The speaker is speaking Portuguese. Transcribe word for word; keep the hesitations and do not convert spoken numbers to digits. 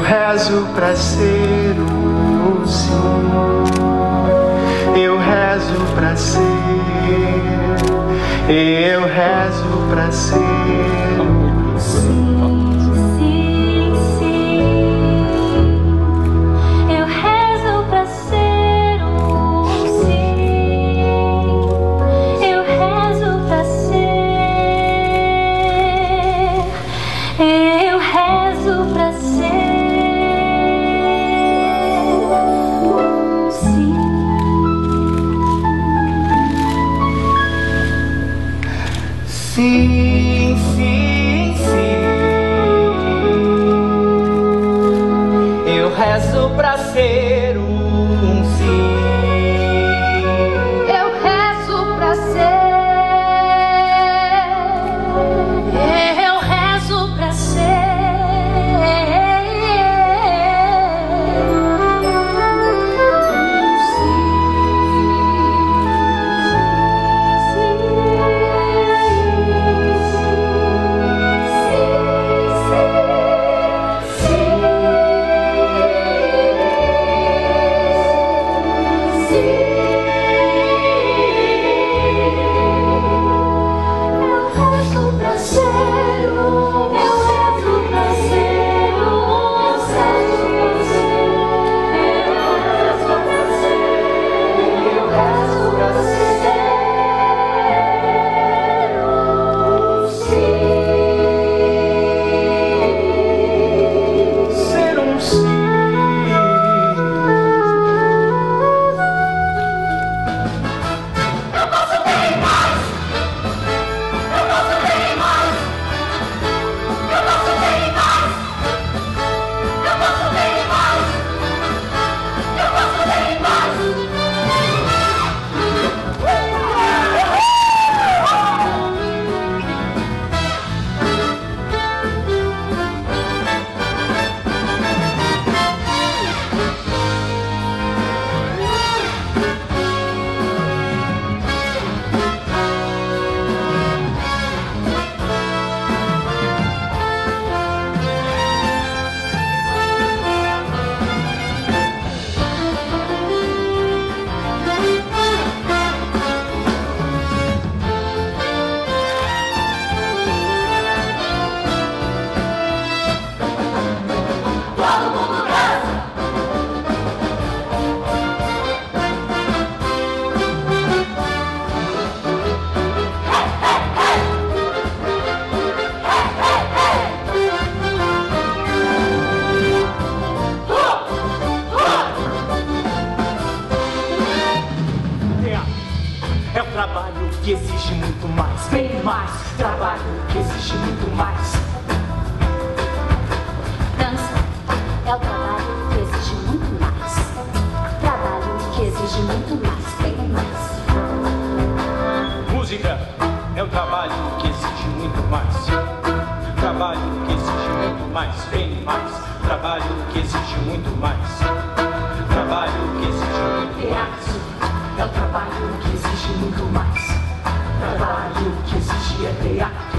rezo pra ser um sim. Eu rezo pra ser. Eu rezo pra ser um sim. Sim, sim, sim. Eu rezo pra ser um sim. Eu rezo pra ser. Eu rezo pra ser. É um trabalho que exige muito mais, bem mais. Trabalho que exige muito mais. Dança é o trabalho que exige muito mais. Trabalho que exige muito mais, bem mais. Música é um trabalho que exige muito mais. Trabalho que exige muito mais, bem mais. Trabalho que exige muito mais. Trabalho que exige muito mais. É o trabalho que exige muito mais. Trabalho que exige é teatro.